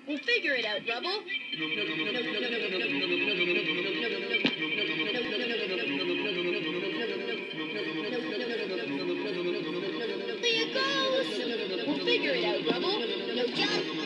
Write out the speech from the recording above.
We'll figure it out, Rubble. There it goes! We'll figure it out, Rubble. No, just...